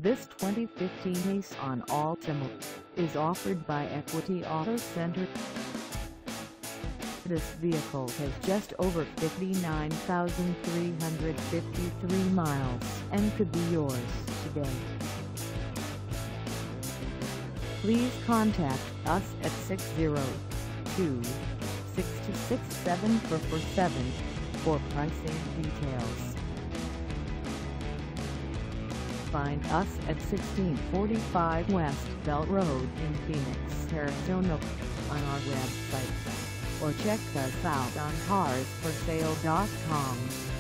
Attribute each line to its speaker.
Speaker 1: This 2015 Nissan Altima is offered by Equity Auto Center. This vehicle has just over 59,353 miles and could be yours today. Please contact us at 602-626-7447 for pricing details. Find us at 1645 West Bell Road in Phoenix, Arizona on our website, or check us out on carsforsale.com.